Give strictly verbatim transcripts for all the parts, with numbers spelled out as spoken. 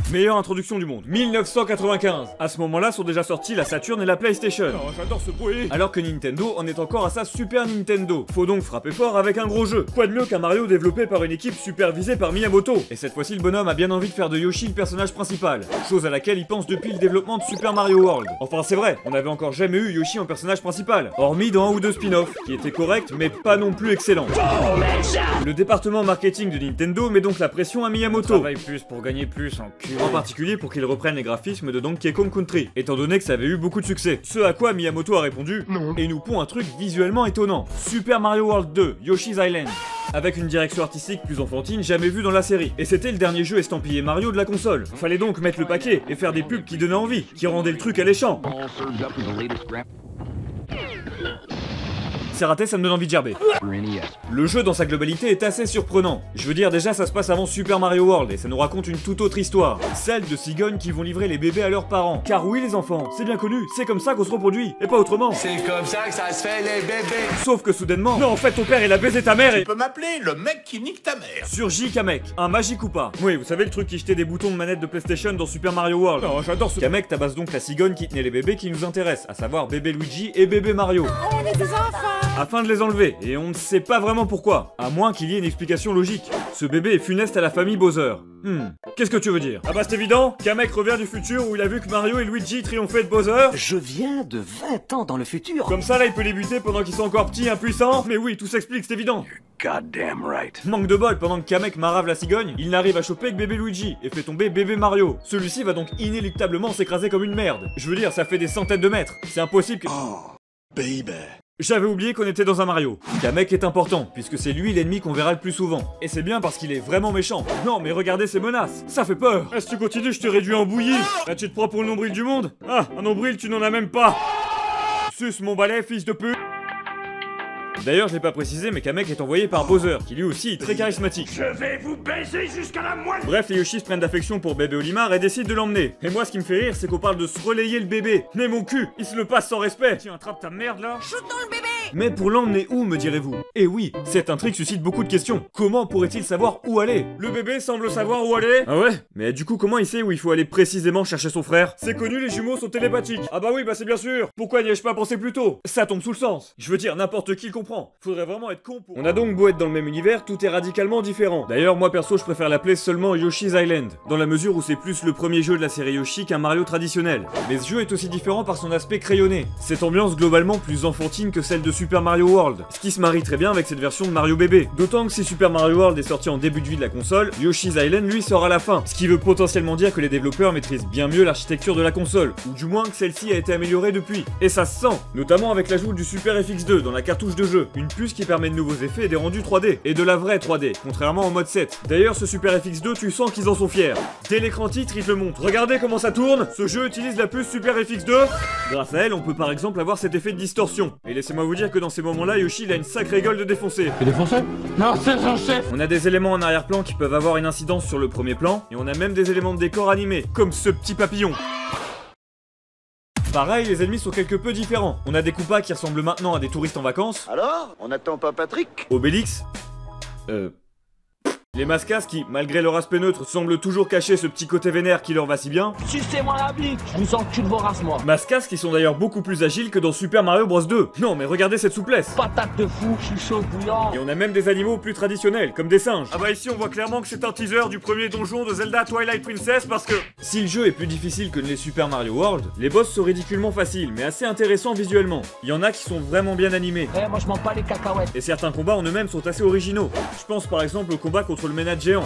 Meilleure introduction du monde. mille neuf cent quatre-vingt-quinze. À ce moment-là sont déjà sortis la Saturn et la PlayStation. Oh, j'adore ce bruit. Alors que Nintendo en est encore à sa Super Nintendo. Faut donc frapper fort avec un gros jeu. Quoi de mieux qu'un Mario développé par une équipe supervisée par Miyamoto. Et cette fois-ci le bonhomme a bien envie de faire de Yoshi le personnage principal. Chose à laquelle il pense depuis le développement de Super Mario World. Enfin c'est vrai, on n'avait encore jamais eu Yoshi en personnage principal. Hormis dans un ou deux spin-offs, qui étaient corrects mais pas non plus excellents. Le département marketing de Nintendo met donc la pression à Miyamoto. Travaille plus pour gagner plus en cul. En particulier pour qu'il reprenne les graphismes de Donkey Kong Country, étant donné que ça avait eu beaucoup de succès. Ce à quoi Miyamoto a répondu non. Et nous pond un truc visuellement étonnant. Super Mario World deux, Yoshi's Island. Avec une direction artistique plus enfantine jamais vue dans la série. Et c'était le dernier jeu estampillé Mario de la console. Fallait donc mettre le paquet et faire des pubs qui donnaient envie, qui rendaient le truc alléchant. C'est raté, ça me donne envie de gerber. Le jeu dans sa globalité est assez surprenant. Je veux dire, déjà ça se passe avant Super Mario World et ça nous raconte une toute autre histoire. Celle de cigognes qui vont livrer les bébés à leurs parents. Car oui les enfants, c'est bien connu, c'est comme ça qu'on se reproduit, et pas autrement. C'est comme ça que ça se fait les bébés. Sauf que soudainement, non en fait ton père il a baisé ta mère et... Tu peux m'appeler le mec qui nique ta mère. Surgit Kamek, un Magikoopa. Oui, vous savez le truc qui jetait des boutons de manette de PlayStation dans Super Mario World. Oh, j'adore ce... Kamek tabasse donc la cigogne qui tenait les bébés qui nous intéressent, à savoir bébé Luigi et bébé Mario. On est des enfants. Afin de les enlever, et on ne sait pas vraiment pourquoi, à moins qu'il y ait une explication logique. Ce bébé est funeste à la famille Bowser. Hmm, qu'est-ce que tu veux dire? Ah bah c'est évident, Kamek revient du futur où il a vu que Mario et Luigi triomphaient de Bowser. Je viens de vingt ans dans le futur. Comme ça là il peut les buter pendant qu'ils sont encore petits, impuissants. Mais oui, tout s'explique, c'est évident. Goddamn right. Manque de bol, pendant que Kamek marave la cigogne, il n'arrive à choper que bébé Luigi et fait tomber bébé Mario. Celui-ci va donc inéluctablement s'écraser comme une merde. Je veux dire, ça fait des centaines de mètres. C'est impossible que... Oh, baby. J'avais oublié qu'on était dans un Mario. Kamek est important, puisque c'est lui l'ennemi qu'on verra le plus souvent. Et c'est bien parce qu'il est vraiment méchant. Non mais regardez ces menaces, ça fait peur. Ah, si tu continues, je te réduis en bouillie. Là tu te prends pour le nombril du monde? Ah, un nombril tu n'en as même pas. Suce mon balai, fils de pute. D'ailleurs, je l'ai pas précisé, mais Kamek est envoyé par Bowser, qui lui aussi est très charismatique. Je vais vous baiser jusqu'à la moelle. Bref, les Yoshi se prennent d'affection pour bébé Olimar et décident de l'emmener. Et moi, ce qui me fait rire, c'est qu'on parle de se relayer le bébé. Mais mon cul, il se le passe sans respect. Tiens, attrape ta merde là. Shoot dans le bébé. Mais pour l'emmener où, me direz-vous? Et oui, cette intrigue suscite beaucoup de questions. Comment pourrait-il savoir où aller? Le bébé semble savoir où aller. Ah ouais? Mais du coup, comment il sait où il faut aller précisément chercher son frère? C'est connu, les jumeaux sont télépathiques. Ah bah oui, bah c'est bien sûr. Pourquoi n'y ai-je pas pensé plus tôt? Ça tombe sous le sens. Je veux dire, n'importe qui le comprend. Faudrait vraiment être con pour... On a donc beau être dans le même univers, tout est radicalement différent. D'ailleurs, moi perso, je préfère l'appeler seulement Yoshi's Island, dans la mesure où c'est plus le premier jeu de la série Yoshi qu'un Mario traditionnel. Mais ce jeu est aussi différent par son aspect crayonné. Cette ambiance globalement plus enfantine que celle de Super Mario World, ce qui se marie très bien avec cette version de Mario bébé. D'autant que si Super Mario World est sorti en début de vie de la console, Yoshi's Island lui sort à la fin, ce qui veut potentiellement dire que les développeurs maîtrisent bien mieux l'architecture de la console, ou du moins que celle-ci a été améliorée depuis. Et ça se sent, notamment avec l'ajout du Super F X deux dans la cartouche de jeu, une puce qui permet de nouveaux effets et des rendus trois D, et de la vraie trois D, contrairement au mode sept. D'ailleurs, ce Super F X deux, tu sens qu'ils en sont fiers. Dès l'écran titre, ils te le montrent. Regardez comment ça tourne, ce jeu utilise la puce Super F X deux. Grâce à elle, on peut par exemple avoir cet effet de distorsion. Et laissez-moi vous dire que dans ces moments-là, Yoshi il a une sacrée gueule de défoncer. C'est défoncé? Non, c'est censé. On a des éléments en arrière-plan qui peuvent avoir une incidence sur le premier plan, et on a même des éléments de décor animés, comme ce petit papillon. Pareil, les ennemis sont quelque peu différents. On a des Koopas qui ressemblent maintenant à des touristes en vacances. Alors, on n'attend pas Patrick? Obélix. Euh... Les Mascas qui, malgré leur aspect neutre, semblent toujours cacher ce petit côté vénère qui leur va si bien. Sucez-moi la bite, je vous encule vos races, moi. Mascas qui sont d'ailleurs beaucoup plus agiles que dans Super Mario Bros deux. Non mais regardez cette souplesse. Patate de fou, je suis chaud bouillant. Et on a même des animaux plus traditionnels, comme des singes. Ah bah ici on voit clairement que c'est un teaser du premier donjon de Zelda Twilight Princess parce que... Si le jeu est plus difficile que les Super Mario World, les boss sont ridiculement faciles, mais assez intéressants visuellement. Il y en a qui sont vraiment bien animés. Eh, moi je m'en pas les cacahuètes. Et certains combats en eux-mêmes sont assez originaux. Je pense par exemple au combat contre le Ménat géant.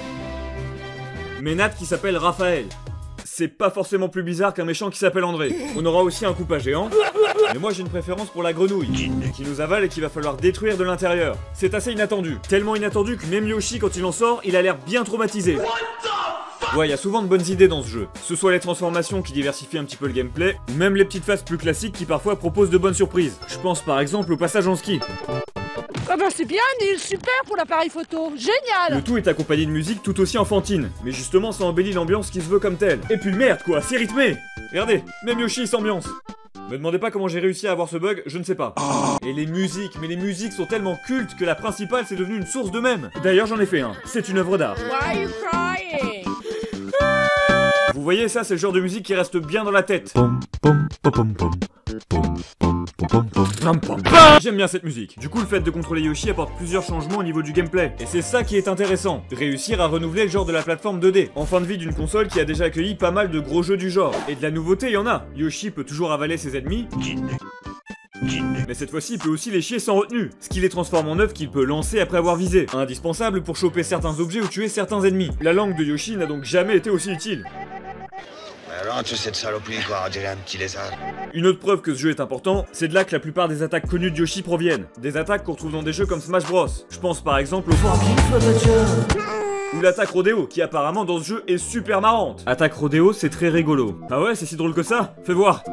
Ménat qui s'appelle Raphaël. C'est pas forcément plus bizarre qu'un méchant qui s'appelle André. On aura aussi un Koopa géant. Mais moi j'ai une préférence pour la grenouille, qui nous avale et qu'il va falloir détruire de l'intérieur. C'est assez inattendu. Tellement inattendu que même Yoshi quand il en sort, il a l'air bien traumatisé. Ouais, il y a souvent de bonnes idées dans ce jeu. Que ce soit les transformations qui diversifient un petit peu le gameplay, ou même les petites phases plus classiques qui parfois proposent de bonnes surprises. Je pense par exemple au passage en ski. Ah bah c'est bien, Neil, super pour l'appareil photo, génial. Le tout est accompagné de musique tout aussi enfantine, mais justement ça embellit l'ambiance qui se veut comme telle. Et puis merde quoi, c'est rythmé. Regardez, même Yoshi s'ambiance. Me demandez pas comment j'ai réussi à avoir ce bug, je ne sais pas. Et les musiques, mais les musiques sont tellement cultes que la principale c'est devenu une source d'eux-mêmes. D'ailleurs j'en ai fait un, c'est une œuvre d'art. Why are you crying? Vous voyez, ça c'est le genre de musique qui reste bien dans la tête. Pom, pom, pom, pom, pom. Pom, pom, pom, pom, pom. Pam, pam, pam. J'aime bien cette musique. Du coup, le fait de contrôler Yoshi apporte plusieurs changements au niveau du gameplay. Et c'est ça qui est intéressant. Réussir à renouveler le genre de la plateforme deux D. En fin de vie d'une console qui a déjà accueilli pas mal de gros jeux du genre. Et de la nouveauté, il y en a. Yoshi peut toujours avaler ses ennemis. Mais cette fois-ci, il peut aussi les chier sans retenue, ce qui les transforme en œufs qu'il peut lancer après avoir visé. Indispensable pour choper certains objets ou tuer certains ennemis. La langue de Yoshi n'a donc jamais été aussi utile. Alors, tu cette saloperie, quoi, on dirait un petit lézard. Une autre preuve que ce jeu est important, c'est de là que la plupart des attaques connues de Yoshi proviennent. Des attaques qu'on retrouve dans des jeux comme Smash Bros. Je pense par exemple au... ou l'attaque Rodeo, qui apparemment dans ce jeu est super marrante. Attaque Rodeo, c'est très rigolo. Ah ouais, c'est si drôle que ça? Fais voir.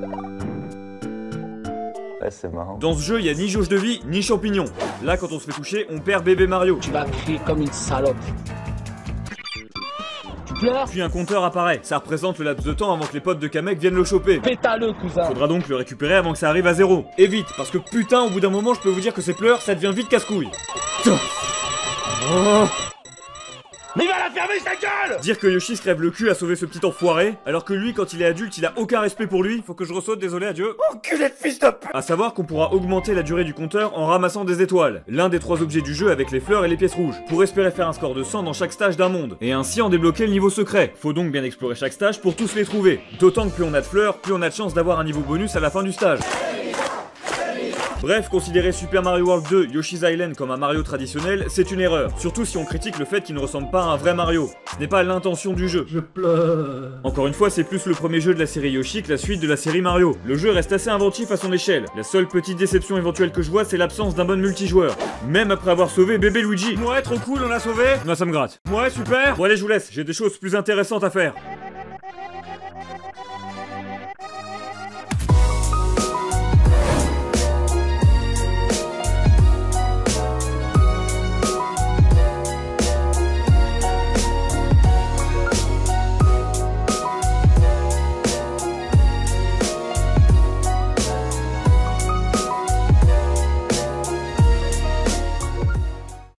Ouais, c'est marrant. Dans ce jeu, il y a ni jauge de vie, ni champignons. Là, quand on se fait toucher, on perd bébé Mario. Tu vas crier comme une salope. Tu pleures? Puis un compteur apparaît. Ça représente le laps de temps avant que les potes de Kamek viennent le choper. Pétale, cousin. Faudra donc le récupérer avant que ça arrive à zéro. Et vite, parce que putain, au bout d'un moment, je peux vous dire que ces pleurs, ça devient vite casse-couille. Oh. Mais il va la fermer sa gueule! Dire que Yoshi se crève le cul à sauver ce petit enfoiré, alors que lui, quand il est adulte, il a aucun respect pour lui. Faut que je ressaute, désolé, adieu. Enculé de fils de p... À savoir qu'on pourra augmenter la durée du compteur en ramassant des étoiles, l'un des trois objets du jeu avec les fleurs et les pièces rouges, pour espérer faire un score de cent dans chaque stage d'un monde, et ainsi en débloquer le niveau secret. Faut donc bien explorer chaque stage pour tous les trouver. D'autant que plus on a de fleurs, plus on a de chance d'avoir un niveau bonus à la fin du stage. Bref, considérer Super Mario World deux Yoshi's Island comme un Mario traditionnel, c'est une erreur. Surtout si on critique le fait qu'il ne ressemble pas à un vrai Mario. Ce n'est pas l'intention du jeu. Je pleure. Encore une fois, c'est plus le premier jeu de la série Yoshi que la suite de la série Mario. Le jeu reste assez inventif à son échelle. La seule petite déception éventuelle que je vois, c'est l'absence d'un bon multijoueur. Même après avoir sauvé bébé Luigi. Ouais, trop cool, on l'a sauvé. Moi, ça me gratte. Ouais, super. Bon allez, je vous laisse, j'ai des choses plus intéressantes à faire.